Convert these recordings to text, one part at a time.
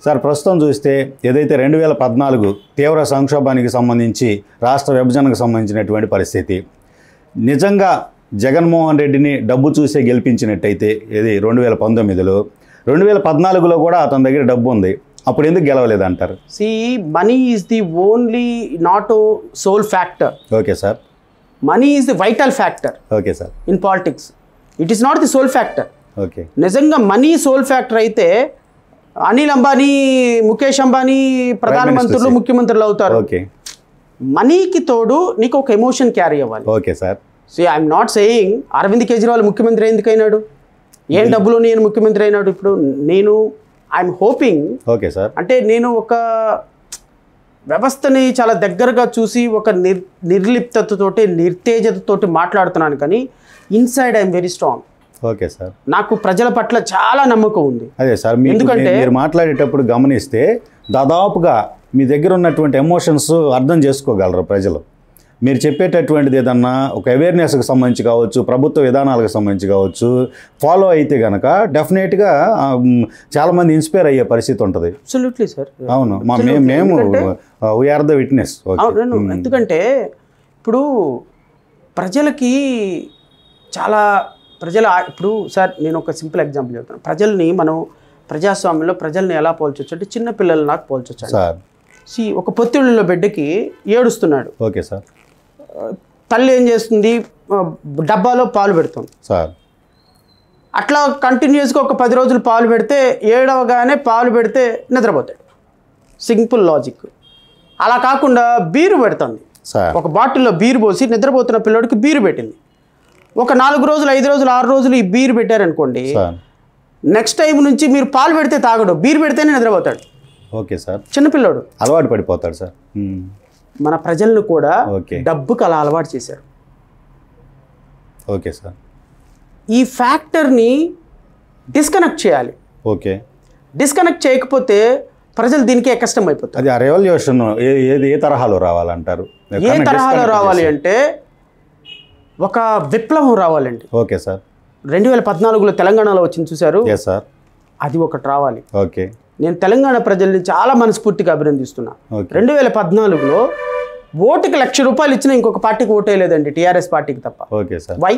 Sir ప్రస్తుతం చూస్తే ఏదైతే 2014 తీవ్ర సంక్షోభానికి సంబంధించి రాష్ట్ర విభజనకు సంబంధించినటువంటి పరిస్థితి, నిజంగా జగన్మోహన్ రెడ్డిని డబ్బు చూసే గెలిపించినట్టయితే ఇది 2019లో, 2014లో కూడా అతని దగ్గర డబ్బు ఉంది, అప్పుడు ఎందుకు గెలవలేదంటారు? Money is the only not sole factor. Okay sir. Money is the vital factor. Okay sir. In politics it is not the sole factor. Okay. నిజంగా మనీ సోల్ ఫ్యాక్టర్ అయితే అనిల్ అంబానీ, ముఖేష్ అంబానీ ప్రధానమంత్రులు, ముఖ్యమంత్రులు అవుతారు. ఓకే. మనీకి తోడు నీకు ఒక ఎమోషన్ క్యారీ అవ్వాలి. Okay sir. I'm not saying Arvind Kejriwal ముఖ్యమంత్రి ఎందుకైనాడు, ఏం డబ్బులు నేను ముఖ్యమంత్రి అయినాడు. ఇప్పుడు నేను ఐఎమ్ హోపింగ్, ఓకే సార్, అంటే నేను ఒక వ్యవస్థని చాలా దగ్గరగా చూసి ఒక నిర్లిప్తతతోటి, నిర్తేజతతోటి మాట్లాడుతున్నాను, కానీ inside I'm very strong. Okay sir. నాకు ప్రజల పట్ల చాలా నమ్మకం ఉంది. అదే సార్, ఎందుకంటే మీరు మాట్లాడేటప్పుడు గమనిస్తే దాదాపుగా మీ దగ్గర ఉన్నటువంటి ఎమోషన్స్ అర్థం చేసుకోగలరు ప్రజలు. మీరు చెప్పేటటువంటిది ఏదన్నా ఒక అవేర్నెస్కి సంబంధించి కావచ్చు, ప్రభుత్వ విధానాలకు సంబంధించి కావచ్చు, ఫాలో అయితే కనుక డెఫినెట్గా చాలామంది ఇన్స్పైర్ అయ్యే పరిస్థితి ఉంటుంది. Absolutely sir. అవును, మేము వీఆర్ ద విట్నెస్. ఎందుకంటే ఇప్పుడు ప్రజలకి చాలా ఇప్పుడు సార్ నేను ఒక సింపుల్ ఎగ్జాంపుల్ చెప్తాను. ప్రజల్ని మనం ప్రజాస్వామ్యంలో ప్రజల్ని ఎలా పోల్చొచ్చు అంటే చిన్న పిల్లలు నాకు పోల్చొచ్చు సార్. ఒక పొత్తిళ్ళలో బిడ్డకి ఏడుస్తున్నాడు. Okay sir. తల్లి ఏం చేస్తుంది, డబ్బాలో పాలు పెడుతుంది సార్. అట్లా కంటిన్యూస్గా ఒక 10 రోజులు పాలు పెడితే, ఏడవగానే పాలు పెడితే నిద్రపోతాడు. Simple logic. అలా కాకుండా బీరు పెడుతుంది, ఒక బాటిల్లో బీరు పోసి నిద్రపోతున్న పిల్లోడికి బీరు పెట్టింది. ఒక 4 రోజులు, 5 రోజులు, 6 రోజులు ఈ బీరు పెట్టారనుకోండి, నెక్స్ట్ టైం నుంచి మీరు పాలు పెడితే తాగడు, బీరు పెడితేనే నిద్రపోతాడు. Okay sir. చిన్నపిల్లోడు అలవాటు పడిపోతాడు సార్. మన ప్రజలను కూడా డబ్బుకి అలా అలవాటు చేశారు. Okay sir. ఈ ఫ్యాక్టర్ని డిస్కనెక్ట్ చేయాలి. ఓకే. డిస్కనెక్ట్ చేయకపోతే ప్రజలు దీనికే కష్టం అయిపోతుంది. అది ఆ రెవల్యూషన్ ఏ తరహాలో రావాలంటారు? ఏ తరహాలో రావాలి అంటే ఒక విప్లవం రావాలండి. Okay sir. 2014లో తెలంగాణలో వచ్చింది చూశారు సార్, అది ఒకటి రావాలి. ఓకే. నేను తెలంగాణ ప్రజల్ని చాలా మనస్ఫూర్తిగా అభినందిస్తున్నా. 2014లో ఓటుకి ₹1,00,000 ఇచ్చినా ఇంకొక పార్టీకి ఓటేయలేదండి, టీఆర్ఎస్ పార్టీకి తప్ప. Okay sir. వై?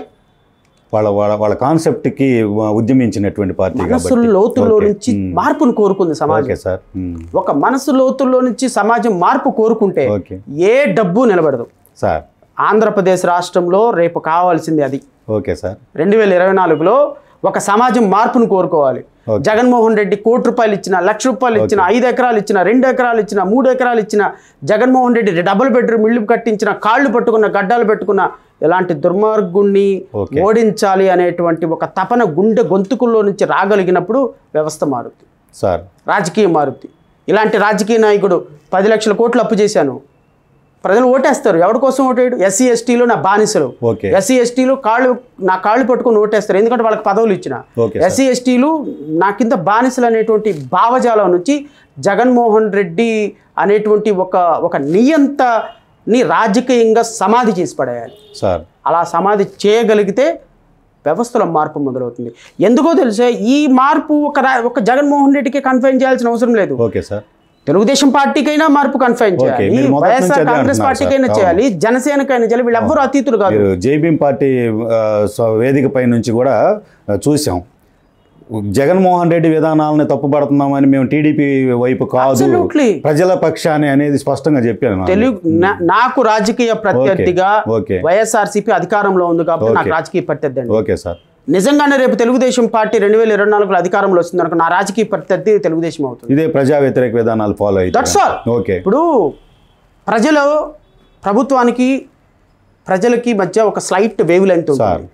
వాళ్ళ కాన్సెప్ట్కి ఉద్యమించినటువంటి పార్టీ. మనసు లోతుల్లో నుంచి మార్పును కోరుకుంది సమాజం. సార్. ఒక మనసు లోతుల్లో నుంచి సమాజం మార్పు కోరుకుంటే ఏ డబ్బు నిలబడదు సార్. ఆంధ్రప్రదేశ్ రాష్ట్రంలో రేపు కావాల్సింది అది. Okay sir. 2024లో ఒక సమాజం మార్పును కోరుకోవాలి. జగన్మోహన్ రెడ్డి ₹1,00,000 ఇచ్చినా, ₹1,00,000 ఇచ్చినా, 5 ఎకరాలు ఇచ్చినా, 2 ఎకరాలు ఇచ్చినా, 3 ఎకరాలు ఇచ్చినా, జగన్మోహన్ రెడ్డి డబుల్ బెడ్రూమ్ ఇల్లు కట్టించిన, కాళ్ళు పట్టుకున్న, గడ్డాలు పెట్టుకున్న ఇలాంటి దుర్మార్గుణ్ణి ఓడించాలి అనేటువంటి ఒక తపన గుండె గొంతుకుల్లో నుంచి రాగలిగినప్పుడు వ్యవస్థ మారుద్ది సార్, రాజకీయం మారుద్ది. ఇలాంటి రాజకీయ నాయకుడు 10 లక్షల కోట్లు అప్పు చేశాను, ప్రజలు ఓటేస్తారు. ఎవరి కోసం ఓటేయడు? ఎస్సీ ఎస్టీలు నా బానిసలు. ఎస్సీ ఎస్టీలు నా కాళ్ళు పట్టుకొని ఓటేస్తారు, ఎందుకంటే వాళ్ళకి పదవులు ఇచ్చిన. ఎస్సీ ఎస్టీలు నా కింద బానిసలు అనేటువంటి భావజాలం నుంచి జగన్మోహన్ రెడ్డి అనేటువంటి ఒక నియంతని రాజకీయంగా సమాధి చేసి పడేయాలి సార్. అలా సమాధి చేయగలిగితే వ్యవస్థలో మార్పు మొదలవుతుంది. ఎందుకో తెలిసే ఈ మార్పు ఒక జగన్మోహన్ రెడ్డికి కన్ఫైన్ చేయాల్సిన అవసరం లేదు. Okay sir. తెలుగుదేశం పార్టీకైనా మార్పు కన్ఫైన్ చేయాలి, వైఎస్ఆర్ కాంగ్రెస్ పార్టీకైనా చేయాలి, జనసేనకైనా చేయాలి. వీళ్ళెవ్వరూ అతీతులు కాదు. జైభీం పార్టీ వేదిక పై నుంచి కూడా చూసాం, జగన్మోహన్ రెడ్డి విధానాలను తప్పుపడుతున్నామని మేము టీడీపీ వైపు కాదు, ప్రజల పక్షాన్ని అనేది స్పష్టంగా చెప్పాను. నాకు రాజకీయ ప్రత్యర్థిగా వైఎస్ఆర్సీపీ అధికారంలో ఉంది కాబట్టి నాకు రాజకీయ ప్రత్యర్థి అండి. Okay sir. నిజంగానే రేపు తెలుగుదేశం పార్టీ 2024లో అధికారంలో వస్తుంది అనుకో, నా రాజకీయ ప్రత్యర్థి తెలుగుదేశం అవుతుంది. ఇదే ప్రజా వ్యతిరేక విధానాలు ఫాలో అయితే. That's all. ఓకే. ఇప్పుడు ప్రజలు ప్రభుత్వానికి ప్రజలకి మధ్య ఒక స్లైట్ వేవ్ లెంగ్త్ ఉంటుంది.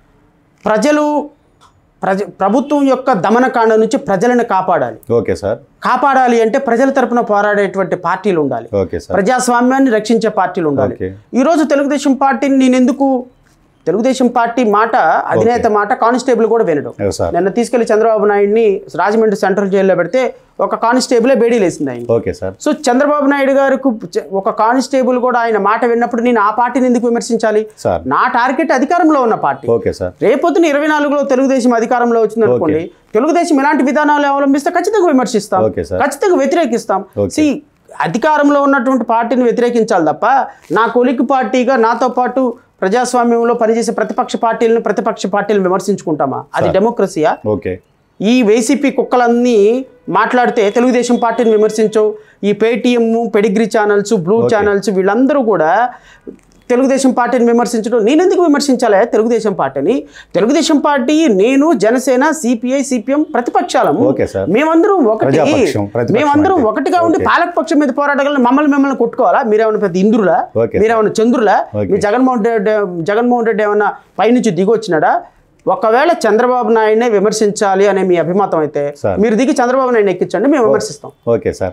ప్రభుత్వం యొక్క దమనకాండ నుంచి ప్రజలను కాపాడాలి. Okay sir. కాపాడాలి అంటే ప్రజల తరపున పోరాడేటువంటి పార్టీలు ఉండాలి. Okay sir. ప్రజాస్వామ్యాన్ని రక్షించే పార్టీలు ఉండాలి. ఈరోజు తెలుగుదేశం పార్టీని నేను ఎందుకు, తెలుగుదేశం పార్టీ మాట, అధినేత మాట కానిస్టేబుల్ కూడా వినడం. నిన్న తీసుకెళ్లి చంద్రబాబు నాయుడిని రాజమండ్రి సెంట్రల్ జైల్లో పెడితే ఒక కానిస్టేబులే బేడీలు వేసింది ఆయన. Okay sir. So Chandrababu Naidu గారికి ఒక కానిస్టేబుల్ కూడా ఆయన మాట విన్నప్పుడు నేను ఆ పార్టీని ఎందుకు విమర్శించాలి? నా టార్గెట్ అధికారంలో ఉన్న పార్టీ. Okay sir. రేపొద్దున 24లో తెలుగుదేశం అధికారంలో వచ్చింది అనుకోండి, తెలుగుదేశం ఇలాంటి విధానాలు అవలంబిస్తే ఖచ్చితంగా విమర్శిస్తాం, ఓకే సార్. ఖచ్చితంగా వ్యతిరేకిస్తాం. ఓకే. అధికారంలో ఉన్నటువంటి పార్టీని వ్యతిరేకించాలి తప్ప నా కొలికి పార్టీగా నాతో పాటు ప్రజాస్వామ్యంలో పనిచేసే ప్రతిపక్ష పార్టీలను విమర్శించుకుంటామా? అది డెమోక్రసీయా? ఓకే. ఈ వైసీపీ కుక్కలన్నీ మాట్లాడితే తెలుగుదేశం పార్టీని విమర్శించవు. ఈ Paytm, pedigree channels, blue channels వీళ్ళందరూ కూడా తెలుగుదేశం పార్టీని విమర్శించడం. నేను ఎందుకు విమర్శించాలి తెలుగుదేశం పార్టీని? తెలుగుదేశం పార్టీ, నేను, జనసేన, సిపిఐ, సిపిఎం ప్రతిపక్షాలము. మేమందరం ఒకటి, మేమందరం ఒకటిగా ఉండి పాలకపక్షం మీద పోరాటగలను. మమ్మల్ని కొట్టుకోవాలా? మీరేమన్నా పెద్ద ఇంద్రులా? మీరేమన్నా చంద్రులా? మీ జగన్మోహన్ రెడ్డి ఏమన్నా పైనుంచి దిగి వచ్చినాడా? ఒకవేళ చంద్రబాబు నాయుడినే విమర్శించాలి అనే మీ అభిమతం అయితే మీరు దిగి చంద్రబాబు నాయుడు ఎక్కించండి, మేము విమర్శిస్తాం. ఓకే సార్,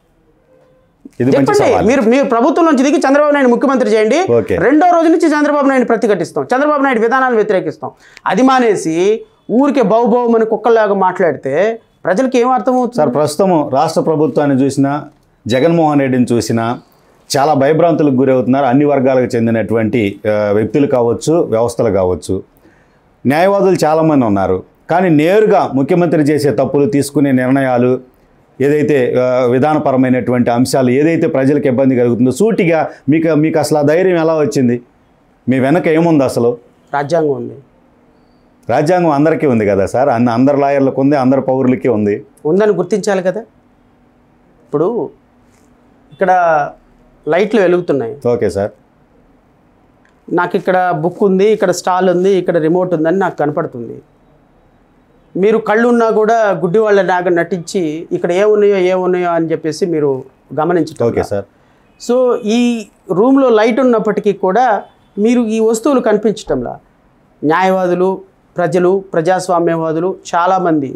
చెప్పండి. మీరు ప్రభుత్వం నుంచి దిగి చంద్రబాబు నాయుడు ముఖ్యమంత్రి చేయండి. రెండో రోజు నుంచి చంద్రబాబు నాయుడు ప్రతిఘటిస్తాం, చంద్రబాబు నాయుడు విధానాలను వ్యతిరేకిస్తాం. అది మానేసి ఊరికే బౌబౌమని కుక్కల్లాగా మాట్లాడితే ప్రజలకు ఏం అర్థమవుతుంది సార్? ప్రస్తుతం రాష్ట్ర ప్రభుత్వాన్ని చూసినా, జగన్మోహన్ రెడ్డిని చూసినా చాలా భయభ్రాంతులకు గురవుతున్నారు. అన్ని వర్గాలకు చెందినటువంటి వ్యక్తులు కావచ్చు, వ్యవస్థలు కావచ్చు. న్యాయవాదులు చాలామంది ఉన్నారు, కానీ నేరుగా ముఖ్యమంత్రి చేసే తప్పులు, తీసుకునే నిర్ణయాలు, ఏదైతే విధానపరమైనటువంటి అంశాలు ఏదైతే ప్రజలకు ఇబ్బంది కలుగుతుందో సూటిగా మీకు అసలు ఆ ధైర్యం ఎలా వచ్చింది? మీ వెనక ఏముంది అసలు? రాజ్యాంగం ఉంది. రాజ్యాంగం అందరికీ ఉంది కదా సార్, అందరు లాయర్లకు ఉంది, అందరు పౌరులకి ఉందని గుర్తించాలి కదా. ఇప్పుడు ఇక్కడ లైట్లు వెలుగుతున్నాయి, ఓకే సార్. నాకు ఇక్కడ బుక్ ఉంది, ఇక్కడ స్టాల్ ఉంది, ఇక్కడ రిమోట్ ఉందని నాకు కనపడుతుంది. మీరు కళ్ళు ఉన్నా కూడా గుడ్డి వాళ్ళలాగా నటించి ఇక్కడ ఏమున్నాయో అని చెప్పేసి మీరు గమనించండి. Okay sir. సో ఈ రూమ్లో లైట్ ఉన్నప్పటికీ కూడా మీరు ఈ వస్తువులు కనిపించటంలా న్యాయవాదులు, ప్రజలు, ప్రజాస్వామ్యవాదులు చాలామంది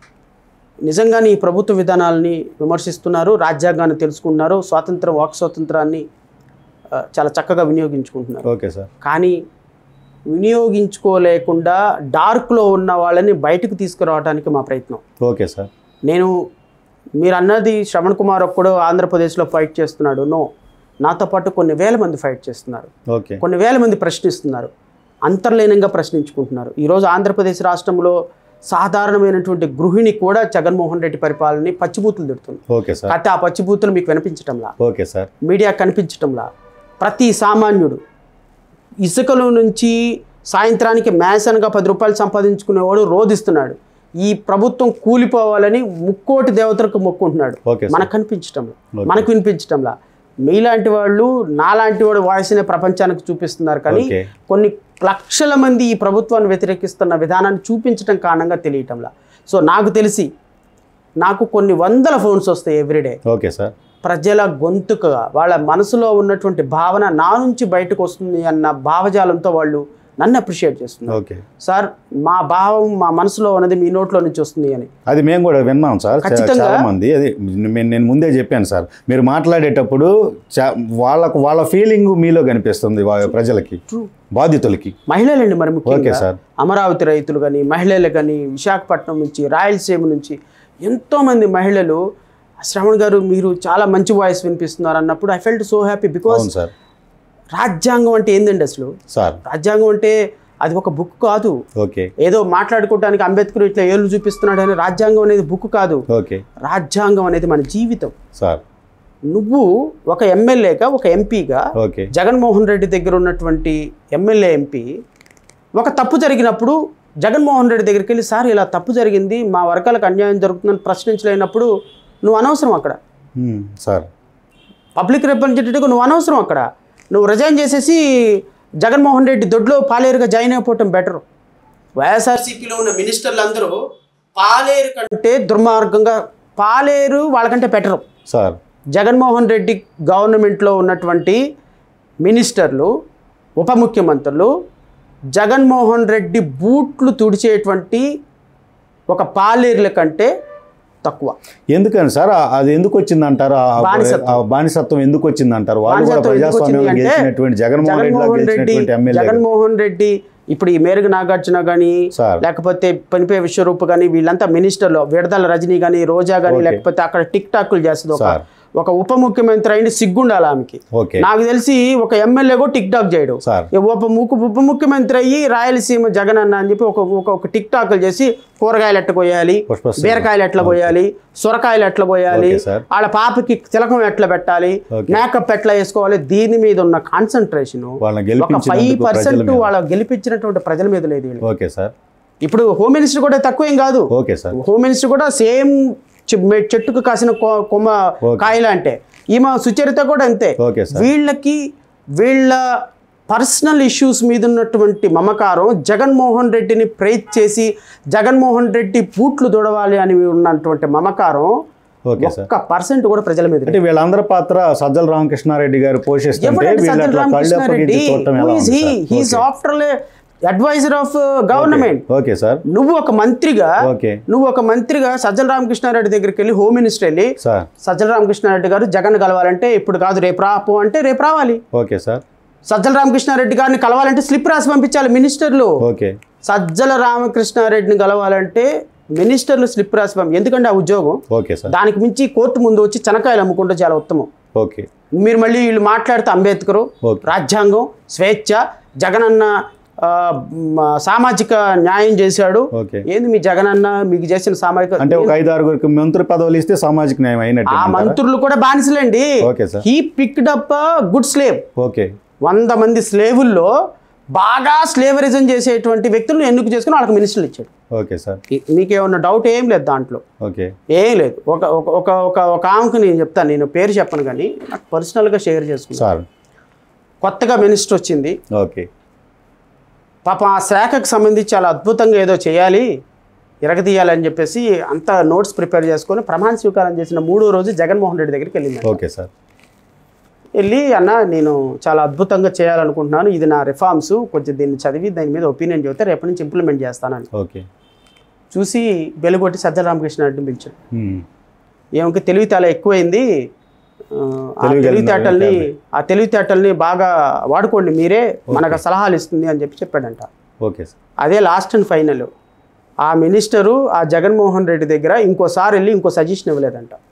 నిజంగానే ఈ ప్రభుత్వ విధానాలని విమర్శిస్తున్నారు, రాజ్యాంగాన్ని తెలుసుకుంటున్నారు, వాక్ స్వాతంత్రాన్ని చాలా చక్కగా వినియోగించుకుంటున్నారు. Okay sir. కానీ వినియోగించుకోలేకుండా డార్క్లో ఉన్న వాళ్ళని బయటకు తీసుకురావడానికి మా ప్రయత్నం. Okay sir. మీరు అన్నది శ్రవణ్ కుమార్ ఒక్కడు ఆంధ్రప్రదేశ్లో ఫైట్ చేస్తున్నాడు. నాతో పాటు కొన్ని వేల మంది ఫైట్ చేస్తున్నారు, కొన్ని వేల మంది ప్రశ్నిస్తున్నారు, అంతర్లీనంగా ప్రశ్నించుకుంటున్నారు. ఈరోజు ఆంధ్రప్రదేశ్ రాష్ట్రంలో సాధారణమైనటువంటి గృహిణి కూడా జగన్మోహన్ రెడ్డి పరిపాలనని పచ్చిబూతులు తిడుతుంది. కాకపోతే ఆ పచ్చిబూతులు మీకు వినిపించటంలా, మీడియా కనిపించటంలా, ప్రతి సామాన్యుడు ఇసుకలో నుంచి సాయంత్రానికి మ్యాసన్గా 10 రూపాయలు సంపాదించుకునేవాడు రోధిస్తున్నాడు. ఈ ప్రభుత్వం కూలిపోవాలని ముక్కోటి దేవతలకు మొక్కుంటున్నాడు. మనకు కనిపించటంలా, మనకు వినిపించటంలా. మీలాంటి వాళ్ళు, నాలాంటి వాడు వాయిస్నే ప్రపంచానికి చూపిస్తున్నారు, కానీ కొన్ని లక్షల మంది ఈ ప్రభుత్వాన్ని వ్యతిరేకిస్తున్న విధానాన్ని చూపించడం కారణంగా తెలియటంలా. సో నాకు తెలిసి నాకు కొన్ని వందల ఫోన్స్ వస్తాయి ఎవ్రీడే. Okay sir. ప్రజల గొంతుకగా వాళ్ళ మనసులో ఉన్నటువంటి భావన నా నుంచి బయటకు వస్తుంది అన్న భావజాలంతో వాళ్ళు నన్ను అప్రిషియేట్ చేస్తున్నారు. సార్, మా భావం, మా మనసులో ఉన్నది మీ నోట్లో నుంచి వస్తుంది అని. అది మేము కూడా విన్నాం సార్, చాలా మంది. అది నేను ముందే చెప్పాను సార్, మీరు మాట్లాడేటప్పుడు వాళ్ళ ఫీలింగ్ మీలో కనిపిస్తుంది, ప్రజలకి, బాధితులకి. మహిళలండి మరి ముఖ్యంగా అమరావతి రైతులు కానీ, మహిళలు కానీ, విశాఖపట్నం నుంచి, రాయలసీమ నుంచి ఎంతోమంది మహిళలు శ్రవణ్ గారు మీరు చాలా మంచి వాయిస్ వినిపిస్తున్నారు అన్నప్పుడు I felt so happy. Because రాజ్యాంగం అంటే ఏందండి అసలు? రాజ్యాంగం అంటే అది ఒక బుక్ కాదు. ఏదో మాట్లాడుకోవడానికి అంబేద్కర్ ఇట్లా ఏళ్ళు చూపిస్తున్నాడు అని రాజ్యాంగం అనేది బుక్ కాదు. రాజ్యాంగం అనేది మన జీవితం. నువ్వు ఒక ఎమ్మెల్యేగా, ఒక ఎంపీగా, జగన్మోహన్ రెడ్డి దగ్గర ఉన్నటువంటి ఎమ్మెల్యే, ఎంపీ ఒక తప్పు జరిగినప్పుడు జగన్మోహన్ రెడ్డి దగ్గరికి వెళ్ళి సార్ ఇలా తప్పు జరిగింది, మా వర్గాలకు అన్యాయం జరుగుతుందని ప్రశ్నించలేనప్పుడు నువ్వు అనవసరం. అక్కడ పబ్లిక్ రిప్రజెంటేటివ్గా నువ్వు అనవసరం. అక్కడ నువ్వు రిజైన్ చేసేసి జగన్మోహన్ రెడ్డి దొడ్లో పాలేరుగా జాయిన్ అయిపోవటం బెటర్. వైఎస్ఆర్సీపీలో ఉన్న మినిస్టర్లు అందరూ పాలేరు కంటే దుర్మార్గంగా, పాలేరు వాళ్ళకంటే బెటరు. జగన్మోహన్ రెడ్డి గవర్నమెంట్లో ఉన్నటువంటి మినిస్టర్లు, ఉప ముఖ్యమంత్రులు జగన్మోహన్ రెడ్డి బూట్లు తుడిచేటువంటి ఒక పాలేరుల కంటే తక్కువ. ఎందుకని సార్ అది ఎందుకు వచ్చిందంటారు? బానిసత్వం ఎందుకు వచ్చిందంటారు? జగన్మోహన్ రెడ్డి ఇప్పుడు ఈ మేరకు నాగార్జున కానీ, లేకపోతే పనిపే విశ్వరూప్ కానీ, వీళ్ళంతా మినిస్టర్లు, విడదల రజనీ కానీ, రోజా కానీ, లేకపోతే అక్కడ టిక్ టాక్లు చేస్తుంది ఒక ఉప ముఖ్యమంత్రి అయింది సిగ్గుండాలి ఆమెకి. ఓకే నాకు తెలిసి ఒక ఎమ్మెల్యే కూడా టిక్ టాక్ చేయడు. సార్ ఉప ముఖ్యమంత్రి అయ్యి రాయలసీమ జగన్ అన్న అని చెప్పి ఒక టిక్ టాక్లు చేసి కూరగాయలు ఎట్లా కొయ్యాలి, బీరకాయలు ఎట్లా కొయ్యాలి, సొరకాయలు ఎట్లా కొయ్యాలి, వాళ్ళ పాపకి తిలకం ఎట్లా పెట్టాలి, మేకప్ ఎట్లా వేసుకోవాలి, దీని మీద ఉన్న కాన్సన్ట్రేషన్ ఒక 5% వాళ్ళ గెలిపించినటువంటి ప్రజల మీద లేదు. Okay sir. ఇప్పుడు హోమ్ మినిస్టర్ కూడా తక్కువేం కాదు. Okay sir. హోమ్ మినిస్టర్ కూడా సేమ్ చెట్టుకు కాసిన కొమ్మ కాయలు అంటే ఈమె సుచరిత కూడా అంతే. వీళ్ళ పర్సనల్ ఇష్యూస్ మీద ఉన్నటువంటి మమకారం జగన్మోహన్ రెడ్డిని ప్రైజ్ చేసి జగన్మోహన్ రెడ్డి పూట్లు దొడవాలి అని ఉన్నటువంటి మమకారం 1% కూడా ప్రజల మీద. అంటే వీళ్ళందరి పాత్ర సజ్జల రామకృష్ణారెడ్డి గారు పోషిస్తుంటే adviser of government. Okay sir. నువ్వు ఒక మంత్రిగా సజ్జల రామకృష్ణారెడ్డి దగ్గరికి వెళ్ళి హోమ్ మినిస్టర్ వెళ్ళి సజ్జల రామకృష్ణారెడ్డి గారు జగన్ కలవాలంటే ఇప్పుడు కాదు రేపు రాపు అంటే రేపు రావాలి. Okay sir. సజ్జల రామకృష్ణారెడ్డి గారిని కలవాలంటే స్లిప్ రాసి పంపించాలి మినిస్టర్లు. ఓకే. సజ్జల రామకృష్ణారెడ్డిని కలవాలంటే మినిస్టర్లు స్లిప్ రాసి పంపి, ఎందుకంటే ఆ ఉద్యోగం. Okay sir. దానికి మించి కోర్టు ముందు వచ్చి చెనకాయలు అమ్ముకుంటే చాలా ఉత్తమం. ఓకే. మీరు మళ్ళీ వీళ్ళు మాట్లాడితే అంబేద్కర్, రాజ్యాంగం, స్వేచ్ఛ, జగనన్న సామాజిక న్యాయం చేశాడు. ఏంది మీ జగనన్న మీకు చేసిన సామాజిక అంటే ఒక 5-6 మంత్రి పదవులు ఇస్తే సామాజిక న్యాయం అయినట్టు. ఆ మంత్రులు కూడా బానిసలేండి. He picked up good slave. Okay. 100 మంది స్లేవుల్లో బాగా స్లేవరిజం చేసేటువంటి వ్యక్తులను ఎన్నిక చేసుకుని వాళ్ళకి మినిస్టర్లు ఇచ్చాడు. Okay sir. మీకేమన్నా డౌట్ ఏం లేదు దాంట్లో. ఓకే. ఏం లేదు. ఒక ఆమెకు నేను చెప్తాను, నేను పేరు చెప్పను కానీ నాకు పర్సనల్గా షేర్ చేసుకున్నాను. కొత్తగా మినిస్టర్ వచ్చింది. ఓకే. పాపం ఆ శాఖకు సంబంధించి చాలా అద్భుతంగా ఏదో చేయాలి, ఇరగదీయాలని చెప్పేసి అంతా నోట్స్ ప్రిపేర్ చేసుకొని ప్రమాణ స్వీకారం చేసిన 3వ రోజు జగన్మోహన్ రెడ్డి దగ్గరికి వెళ్ళింది. Okay sir. వెళ్ళి అన్న నేను చాలా అద్భుతంగా చేయాలనుకుంటున్నాను, ఇది నా రిఫార్మ్స్, కొంచెం దీన్ని చదివి దాని మీద ఒపీనియన్ చెబితే రేపటి నుంచి ఇంప్లిమెంట్ చేస్తానని. ఓకే. చూసి వెలుగొట్టి సజ్జల రామకృష్ణారెడ్డిని పిలిచాడు. ఏమంటే తెలివితేటలు ఎక్కువైంది, ఆ తెలివితేటల్ని బాగా వాడుకోండి మీరే, మనకు సలహాలు ఇస్తుంది అని చెప్పాడంట. ఓకే. అదే లాస్ట్ అండ్ ఫైనల్. ఆ మినిస్టరు ఆ జగన్మోహన్ రెడ్డి దగ్గర ఇంకోసారి వెళ్ళి ఇంకో సజెషన్ ఇవ్వలేదంట.